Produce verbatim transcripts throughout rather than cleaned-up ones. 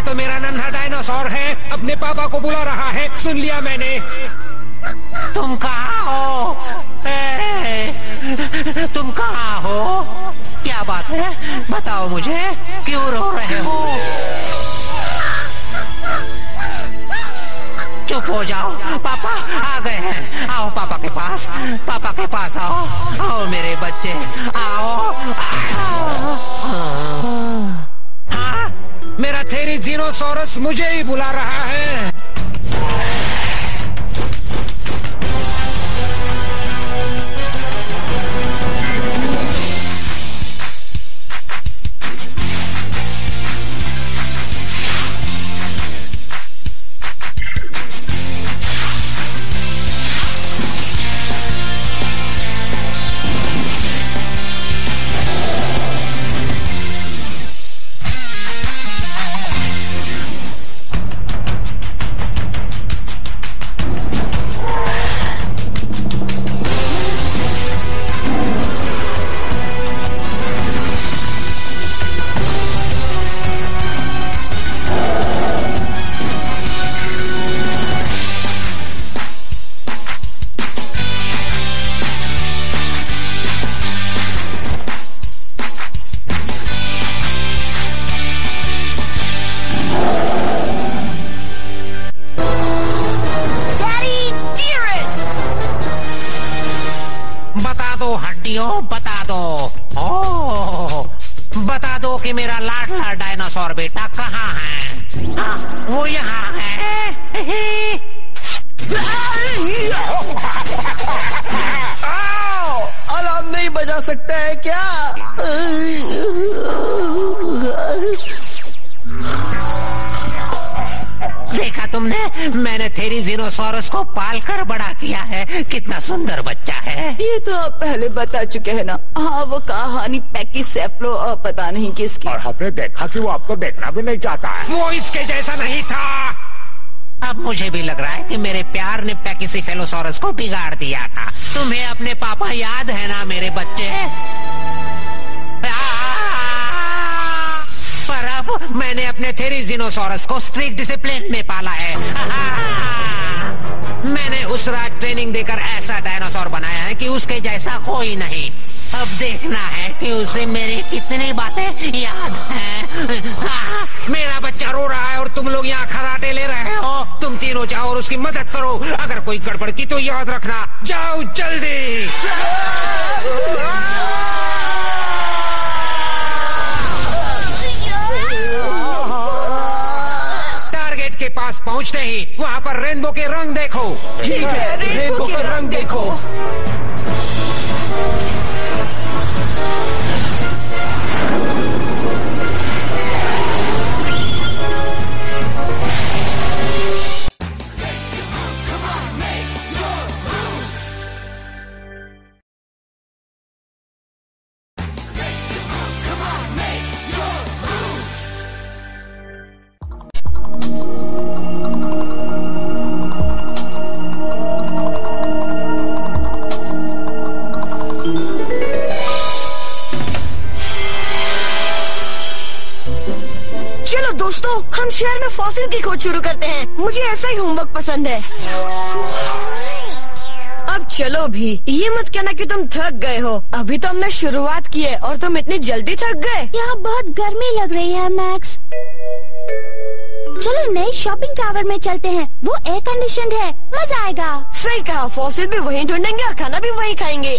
तो मेरा नन्हा डायनासोर है, अपने पापा को बुला रहा है। सुन लिया मैंने। तुम कहाँ हो? ए, तुम कहाँ हो? क्या बात है, बताओ मुझे, क्यों रो रहे हो? चुप हो जाओ, पापा आ गए हैं। आओ पापा के पास, पापा के पास आओ। आओ मेरे बच्चे, आओ, आओ। हाँ, मेरा थेरिजीनोसॉरस मुझे ही बुला रहा है। बता दो, ओह, बता दो कि मेरा लाडला डायनासोर बेटा कहाँ है? हाँ, वो यहाँ है। अलार्म नहीं बजा सकता है क्या? देखा तुमने, मैंने थेरिजीनोसॉरस को पालकर बड़ा किया है। कितना सुंदर बच्चा है। ये तो आप पहले बता चुके हैं ना। हाँ, वो कहानी पैकीसेफलो और पता नहीं किसकी। और हमने देखा कि वो आपको देखना भी नहीं चाहता है। वो इसके जैसा नहीं था। अब मुझे भी लग रहा है कि मेरे प्यार ने पैकीसेफेलोसॉरस को बिगाड़ दिया था। तुम्हें अपने पापा याद है ना मेरे बच्चे? पर अब मैंने अपने थेरिजीनोसॉरस को स्ट्रिक्ट डिसिप्लिन में पाला है। मैंने उस रात ट्रेनिंग देकर ऐसा डायनासोर बनाया है कि उसके जैसा कोई नहीं। अब देखना है कि उसे मेरी कितनी बातें याद हैं। मेरा बच्चा रो रहा है और तुम लोग यहाँ खर्राटे ले रहे हो। तुम तीनों जाओ और उसकी मदद करो। अगर कोई गड़बड़ की तो याद रखना। जाओ जल्दी। टारगेट के पास पहुँचते ही वहाँ पर रेनबो के रंग देखो। ठीक है, रेनबो के रंग देखो। दोस्तों, हम शहर में फॉसिल की खोज शुरू करते हैं। मुझे ऐसा ही होमवर्क पसंद है। अब चलो भी। ये मत कहना कि तुम थक गए हो। अभी तो हमने शुरुआत की है और तुम इतनी जल्दी थक गए। यहाँ बहुत गर्मी लग रही है मैक्स। चलो नए शॉपिंग टावर में चलते हैं। वो एयर कंडीशनड है, मजा आएगा। सही कहा, फॉसिल भी वहीं ढूंढेंगे और खाना भी वहीं खाएंगे।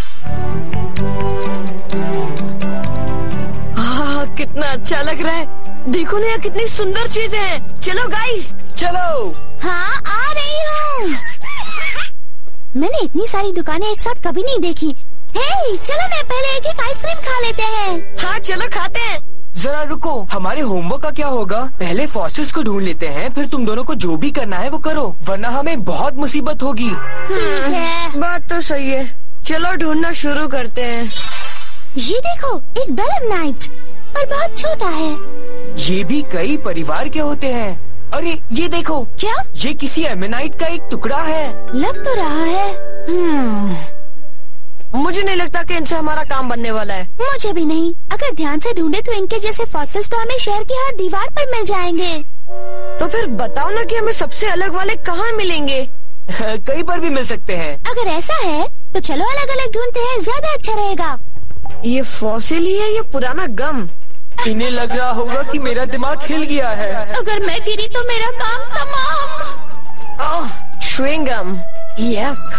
हाँ, कितना अच्छा लग रहा है। देखो ना, यहाँ कितनी सुंदर चीजें हैं। चलो गाइस, चलो। हाँ, आ रही हूँ। मैंने इतनी सारी दुकानें एक साथ कभी नहीं देखी। हे, चलो ना पहले एक एक आइसक्रीम खा लेते हैं। हाँ चलो खाते हैं। जरा रुको, हमारे होमवर्क का क्या होगा? पहले फॉसिल्स को ढूंढ लेते हैं, फिर तुम दोनों को जो भी करना है वो करो, वरना हमें बहुत मुसीबत होगी। ठीक है, बात तो सही है। चलो ढूंढना शुरू करते हैं। ये देखो, एक बेलेनाइट, पर बहुत छोटा है। ये भी कई परिवार के होते हैं। अरे ये देखो, क्या? ये किसी एमेनाइट का एक टुकड़ा है। लग तो रहा है। हम्म, मुझे नहीं लगता कि इनसे हमारा काम बनने वाला है। मुझे भी नहीं। अगर ध्यान से ढूंढे तो इनके जैसे फॉसिल्स तो हमें शहर की हर दीवार पर मिल जाएंगे। तो फिर बताओ ना कि हमें सबसे अलग वाले कहाँ मिलेंगे? कहीं पर भी मिल सकते हैं। अगर ऐसा है तो चलो अलग अलग ढूंढते हैं, ज्यादा अच्छा रहेगा। ये फॉसिल ही है, ये पुराना गम। इन्हें लग रहा होगा कि मेरा दिमाग हिल गया है। अगर मैं गिरी तो मेरा काम तमाम। Oh, chewing gum. यप।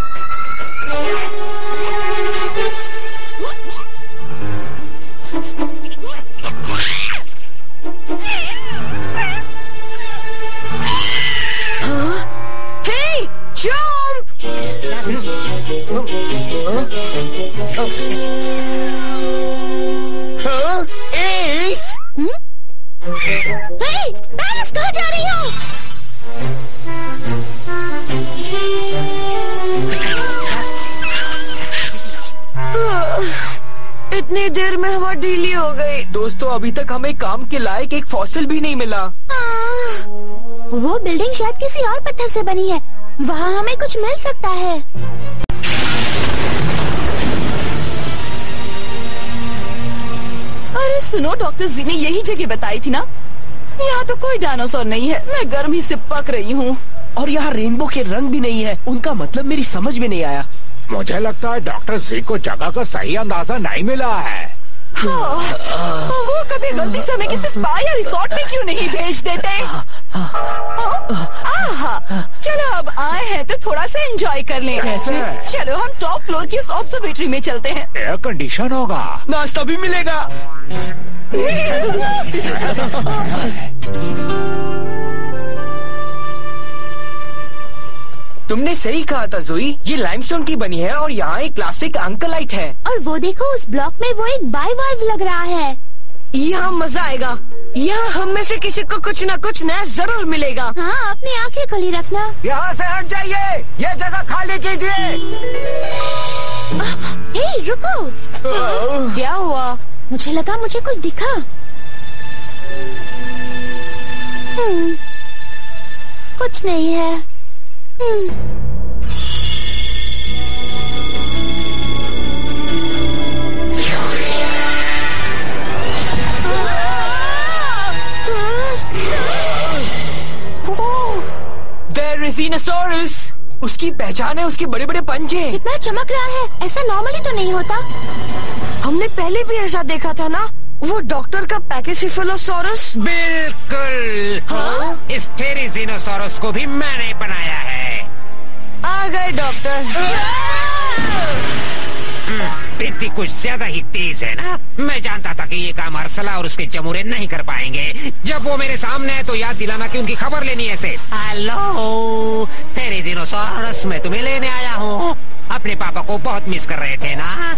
हाँ? Hey, jump! हाँ? एस? हे, पेरिस कहाँ जा रही हो? इतनी देर में हवा ढीली हो गई। दोस्तों, अभी तक हमें काम के लायक एक फॉसिल भी नहीं मिला। वो बिल्डिंग शायद किसी और पत्थर से बनी है, वहाँ हमें कुछ मिल सकता है। अरे सुनो, डॉक्टर जी ने यही जगह बताई थी ना? यहाँ तो कोई डायनासोर नहीं है, मैं गर्मी से पक रही हूँ। और यहाँ रेनबो के रंग भी नहीं है, उनका मतलब मेरी समझ में नहीं आया। मुझे लगता है डॉक्टर जी को जगह का सही अंदाजा नहीं मिला है। हाँ, वो कभी गलती से हमें किसी स्पा या रिसोर्ट में क्यों नहीं भेज देते? आहा, चलो अब आए हैं तो थोड़ा सा एंजॉय कर लें। कैसे? चलो हम टॉप फ्लोर की उस ऑब्जर्वेटरी में चलते हैं। एयर कंडीशन होगा, नाश्ता भी मिलेगा। तुमने सही कहा था जोई, ये लाइमस्टोन की बनी है और यहाँ एक क्लासिक अंकलाइट है। और वो देखो, उस ब्लॉक में वो एक बाइवाल्व लग रहा है। यहाँ मजा आएगा। यहाँ हम में से किसी को कुछ न कुछ नया जरूर मिलेगा। हाँ, अपनी आंखें खुली रखना। यहाँ से हट जाइए, ये जगह खाली कीजिए। हे, रुको। क्या हुआ? मुझे लगा मुझे कुछ दिखा। हम्म, कुछ नहीं है। हम्म। Therizinosaurus, उसकी पहचान है उसके बड़े बड़े पंजे। कितना चमक रहा है, ऐसा नॉर्मली तो नहीं होता। हमने पहले भी ऐसा देखा था ना, वो डॉक्टर का पैकेसिफेलोसॉरस। बिल्कुल। हाँ? इस थेरिजिनोसॉरस को भी मैंने बनाया है। आ गए डॉक्टर। बित्ती कुछ ज्यादा ही तेज है ना। मैं जानता था कि ये काम अरसला और उसके जमूरे नहीं कर पाएंगे। जब वो मेरे सामने है तो याद दिलाना कि उनकी खबर लेनी है। से हेलो थेरिजिनोसॉरस, मैं तुम्हें लेने आया हूँ। अपने पापा को बहुत मिस कर रहे थे ना।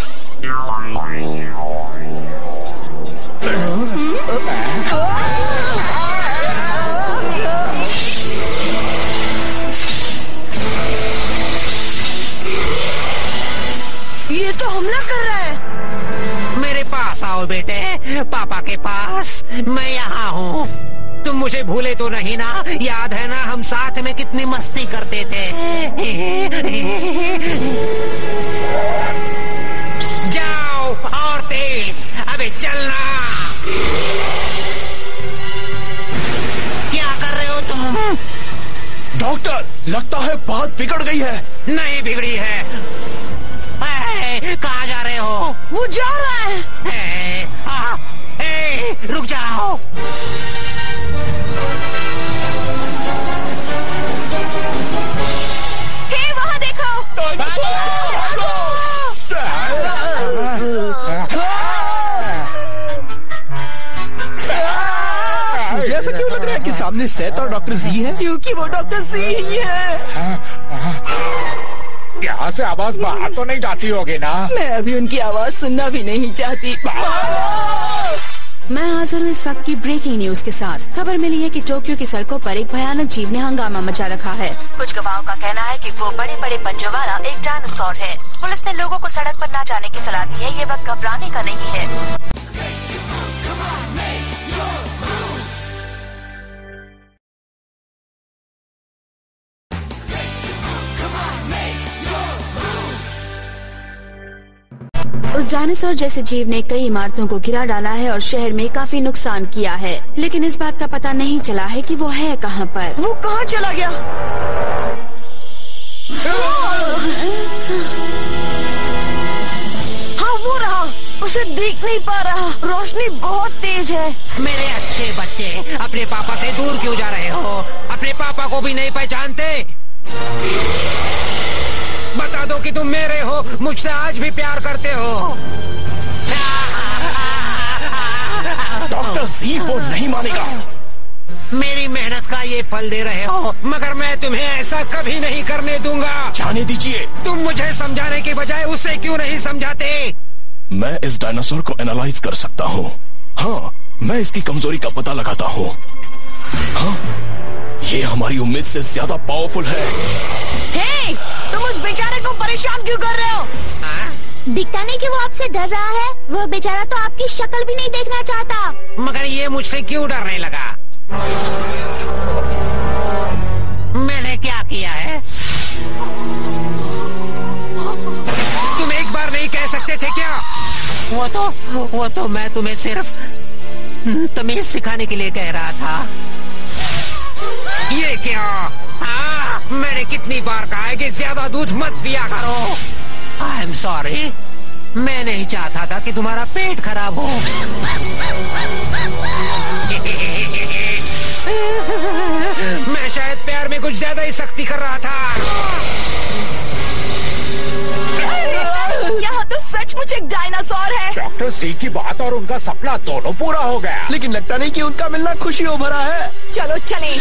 ये तो हमला कर रहा है। मेरे पास आओ बेटे, पापा के पास। मैं यहाँ हूँ। तुम मुझे भूले तो नहीं ना? याद है ना हम साथ में कितनी मस्ती करते थे? जाओ और तेज, अबे चलना। क्या कर रहे हो तुम? डॉक्टर, लगता है बात बिगड़ गई है। नहीं बिगड़ी है। कहाँ जा रहे हो? वो जा रहा है। ए, आ, ए, रुक जाओ। हे, वहाँ देखो। मुझे ऐसा क्यों लग रहा है कि सामने सेथ और डॉक्टर जी है? क्योंकि वो डॉक्टर जी ही है। यहाँ से आवाज बाहर तो नहीं जाती होगी ना? मैं अभी उनकी आवाज सुनना भी नहीं चाहती। मैं हाजिर हूँ इस वक्त की ब्रेकिंग न्यूज के साथ। खबर मिली है कि टोक्यो की सड़कों पर एक भयानक जीव ने हंगामा मचा रखा है। कुछ गवाहों का कहना है कि वो बड़े बड़े पंजों वाला एक डायनासोर है। पुलिस ने लोगों को सड़क पर न जाने की सलाह दी है। ये वक्त घबराने का नहीं है। डायनासोर जैसे जीव ने कई इमारतों को गिरा डाला है और शहर में काफी नुकसान किया है, लेकिन इस बात का पता नहीं चला है कि वो है कहाँ पर। वो कहाँ चला गया? हाँ वो रहा, उसे देख नहीं पा रहा, रोशनी बहुत तेज है। मेरे अच्छे बच्चे, अपने पापा से दूर क्यों जा रहे हो? अपने पापा को भी नहीं पहचानते? बता दो कि तुम मेरे हो, मुझसे आज भी प्यार करते हो। डॉक्टर जी वो नहीं मानेगा। मेरी मेहनत का ये फल दे रहे हो, मगर मैं तुम्हें ऐसा कभी नहीं करने दूंगा। जाने दीजिए। तुम मुझे समझाने की बजाय उसे क्यों नहीं समझाते? मैं इस डायनासोर को एनालाइज कर सकता हूँ। हाँ, मैं इसकी कमजोरी का पता लगाता हूँ। हाँ, ये हमारी उम्मीद से ज्यादा पावरफुल है। हे, तुम उस बेचारे को परेशान क्यों कर रहे हो? दिखता नहीं कि वो आपसे डर रहा है। वो बेचारा तो आपकी शक्ल भी नहीं देखना चाहता। मगर ये मुझसे क्यों डरने लगा? मैंने क्या किया है? तुम एक बार नहीं कह सकते थे क्या? वो तो वो तो मैं तुम्हें सिर्फ तमीज सिखाने के लिए कह रहा था। ये क्या? हाँ, मैंने कितनी बार कहा है कि ज्यादा दूध मत पिया करो। आई एम सॉरी, मैं नहीं चाहता था कि तुम्हारा पेट खराब हो। मैं शायद प्यार में कुछ ज्यादा ही सख्ती कर रहा था। यहाँ तो सचमुच एक डायनासोर है। डॉक्टर सी की बात और उनका सपना दोनों पूरा हो गया। लेकिन लगता नहीं कि उनका मिलना खुशियों भरा है। चलो चलें।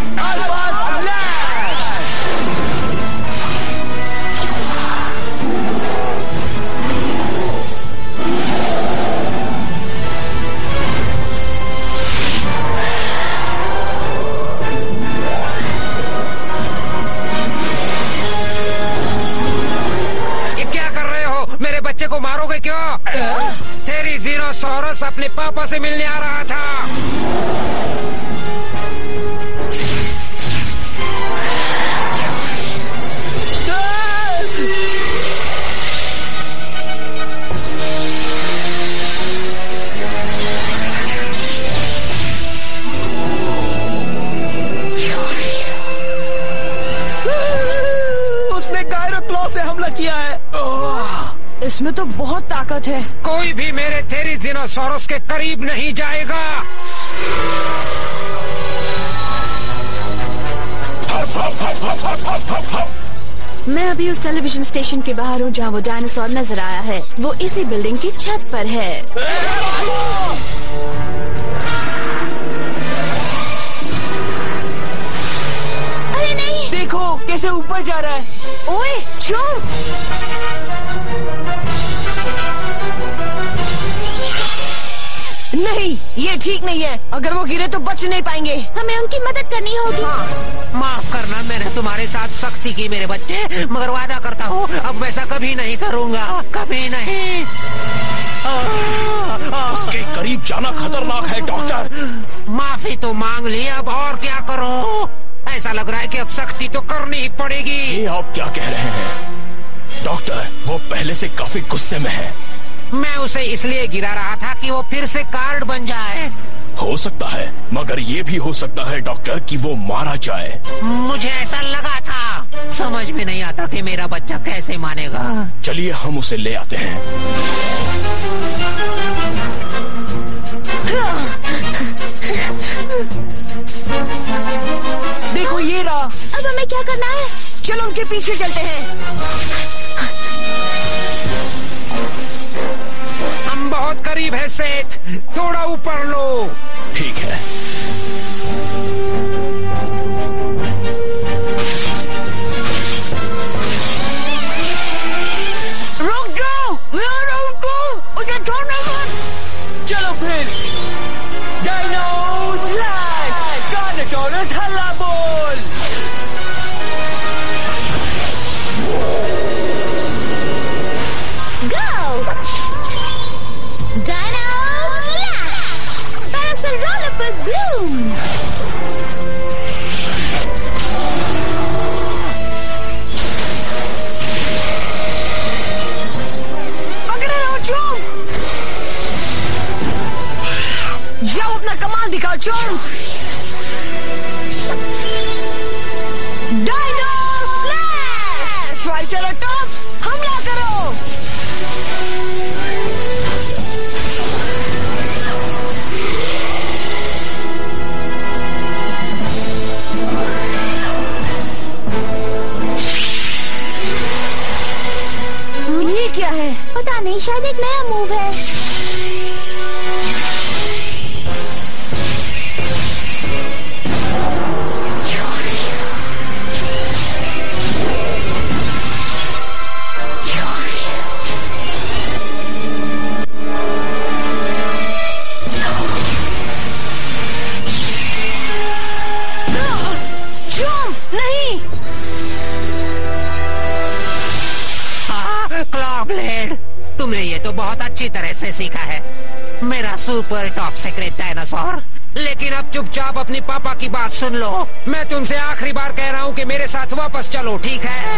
बच्चे को मारोगे क्यों? टेरिजीनोसॉरस अपने पापा से मिलने आ रहा था। उसने गायरोक्लॉ से हमला किया है। इसमें तो बहुत ताकत है। कोई भी मेरे टेरिजीनोसॉरस के करीब नहीं जाएगा। मैं अभी उस टेलीविजन स्टेशन के बाहर हूँ जहाँ वो डायनासोर नजर आया है। वो इसी बिल्डिंग की छत पर है। अरे नहीं, देखो कैसे ऊपर जा रहा है। ओए चुप। नहीं, ये ठीक नहीं है। अगर वो गिरे तो बच नहीं पाएंगे। हमें उनकी मदद करनी होगी। हाँ। माफ करना, मैंने तुम्हारे साथ सख्ती की मेरे बच्चे, मगर वादा करता हूँ अब वैसा कभी नहीं करूँगा, कभी नहीं। उसके करीब जाना खतरनाक है डॉक्टर। माफी तो मांग ली, अब और क्या करो? ऐसा लग रहा है कि अब सख्ती तो करनी ही पड़ेगी। ये आप क्या कह रहे हैं डॉक्टर? वो पहले से काफी गुस्से में है। मैं उसे इसलिए गिरा रहा था कि वो फिर से कार्ड बन जाए। हो सकता है, मगर ये भी हो सकता है डॉक्टर कि वो मारा जाए। मुझे ऐसा लगा था। समझ में नहीं आता कि मेरा बच्चा कैसे मानेगा। चलिए हम उसे ले आते हैं। देखो ये रहा। अब हमें क्या करना है? चलो उनके पीछे चलते हैं। हम बहुत करीब है सेठ, थोड़ा ऊपर लो। ठीक है। रुक जाओ, रुको, उसे छोड़ना मत। चलो फिर डायनो स्लैश, डायनासोरस हल्ला बोल। Go! Dino Slash! Parasaurolophus Bloom! पकड़े रहो चुप। जाओ अपना कमाल दिखाओ चोम। Dino slash! ट्राइसेराटॉप्स हमला करो। ये क्या है? पता नहीं, शायद एक नया मूव है। तुमने ये तो बहुत अच्छी तरह से सीखा है, मेरा सुपर टॉप सीक्रेट डायनासोर। लेकिन अब चुपचाप अपनी पापा की बात सुन लो। मैं तुमसे आखिरी बार कह रहा हूँ कि मेरे साथ वापस चलो, ठीक है?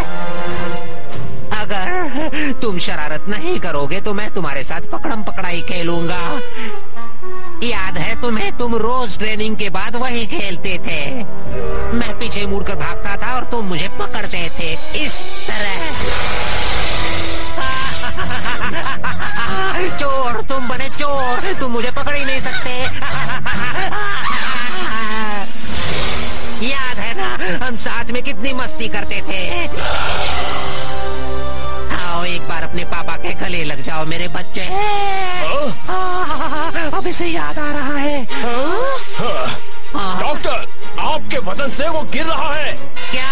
अगर तुम शरारत नहीं करोगे तो मैं तुम्हारे साथ पकड़म पकड़ाई खेलूंगा। याद है तुम्हें, तुम रोज ट्रेनिंग के बाद वही खेलते थे। मैं पीछे मुड़कर भागता था और तुम मुझे पकड़ते थे, इस तरह। चोर, तुम बने चोर, तुम मुझे पकड़ ही नहीं सकते। याद है ना, हम साथ में कितनी मस्ती करते थे। आओ एक बार अपने पापा के गले लग जाओ मेरे बच्चे। अब इसे याद आ रहा है। डॉक्टर, आपके वजन से वो गिर रहा है। क्या?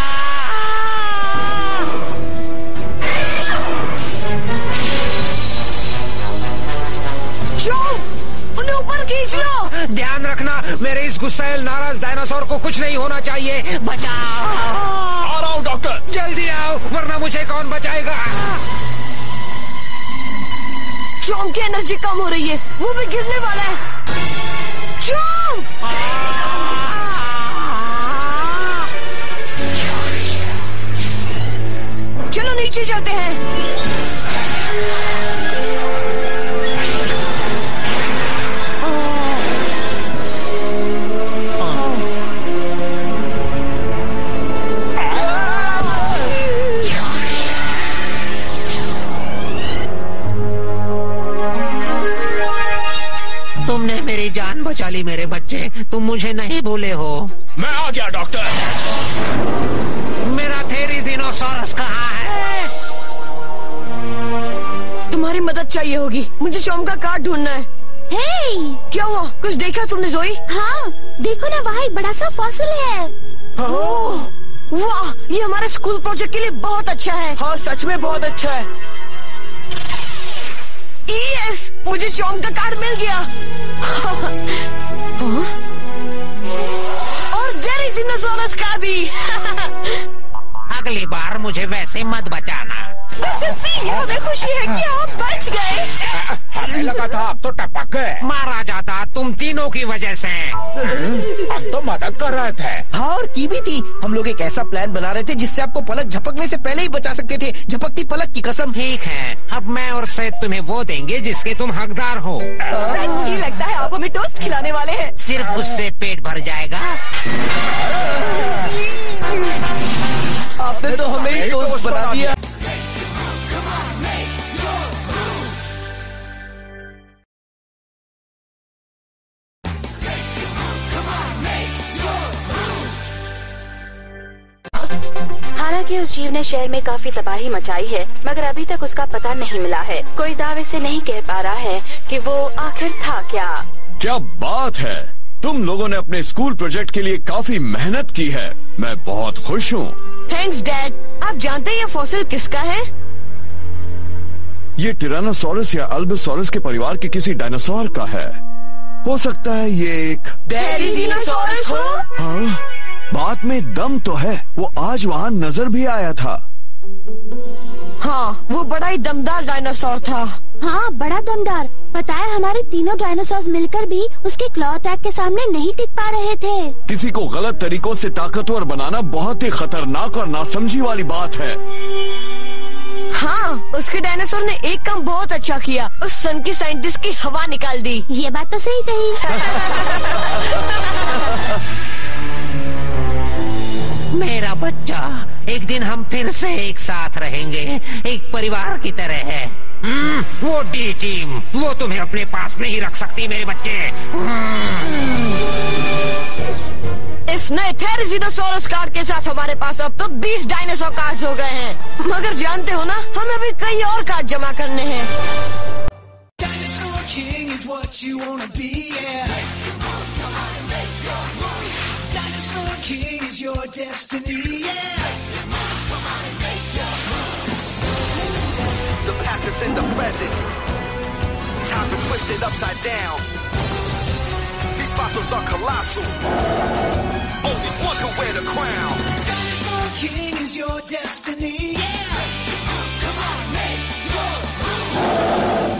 उन्हें ऊपर खींच लो। ध्यान रखना, मेरे इस गुस्सैल नाराज डायनासोर को कुछ नहीं होना चाहिए। बचाओ। आ रहा हूँ डॉक्टर। जल्दी आओ, वरना मुझे कौन बचाएगा? चोम की एनर्जी कम हो रही है, वो भी गिरने वाला है। चोम! चलो नीचे चलते हैं। तुमने मेरी जान बचा ली मेरे बच्चे, तुम मुझे नहीं भूले हो। मैं आ गया डॉक्टर। मेरा थेरिज़िनोसॉरस कहाँ है? तुम्हारी मदद चाहिए होगी, मुझे चोम का कार्ड ढूंढना है। हे! क्या हुआ? कुछ देखा तुमने जोई? हाँ, देखो ना, वहाँ एक बड़ा सा फॉसिल है। ओह, वाह, ये हमारे स्कूल प्रोजेक्ट के लिए बहुत अच्छा है। हाँ, सच में बहुत अच्छा है। यस, मुझे चोम का कार्ड मिल गया। और थेरिज़िनोसॉरस का भी। अगली बार मुझे वैसे मत बचाना। हमें खुशी है कि आप बच गए। हमें लगा था आप तो टपक गए। मारा जाता तुम तीनों की वजह से। हम तो मदद कर रहे थे। हाँ, और की भी थी। हम लोग एक ऐसा प्लान बना रहे थे जिससे आपको पलक झपकने से पहले ही बचा सकते थे। झपकती पलक की कसम। ठीक है, अब मैं और सैद तुम्हें वो देंगे जिसके तुम हकदार हो। अच्छी लगता है, आप हमें टोस्ट खिलाने वाले हैं। सिर्फ उससे पेट भर जाएगा। आपने तो हमें ही टोस्ट बना दिया। हालांकि उस जीव ने शहर में काफी तबाही मचाई है, मगर अभी तक उसका पता नहीं मिला है। कोई दावे से नहीं कह पा रहा है कि वो आखिर था क्या। क्या बात है, तुम लोगों ने अपने स्कूल प्रोजेक्ट के लिए काफी मेहनत की है। मैं बहुत खुश हूँ। Thanks dad. आप जानते हैं ये फॉसिल किसका है? ये टिरानोसॉरस या अल्बोसॉरस के परिवार के किसी डायनासोर का है। हो सकता है ये एक थेरिज़िनोसॉरस हो। हाँ, बात में दम तो है। वो आज वहाँ नजर भी आया था। हाँ, वो बड़ा ही दमदार डायनासोर था। हाँ, बड़ा दमदार। पता है, हमारे तीनों डायनासोर मिलकर भी उसके क्लॉ अटैक के सामने नहीं टिक पा रहे थे। किसी को गलत तरीकों से ताकतवर बनाना बहुत ही खतरनाक और नासमझी वाली बात है। हाँ, उसके डायनासोर ने एक काम बहुत अच्छा किया, उस सन की साइंटिस्ट की हवा निकाल दी। ये बात तो सही कही। मेरा बच्चा, एक दिन हम फिर से एक साथ रहेंगे, एक परिवार की तरह है। हम्म, वो डी टीम, वो तुम्हें अपने पास नहीं रख सकती मेरे बच्चे। इस नए थेरिजिनोसॉरस कार्ड के साथ हमारे पास अब तो बीस डायनासोर कार्ड्स हो गए हैं। मगर जानते हो ना, हमें अभी कई और कार्ड जमा करने हैं। The past is in the present. Time been twisted upside down. These fossils are colossal. Only one can wear the crown. Dinosaur King is your destiny. Yeah. Come on, make your move.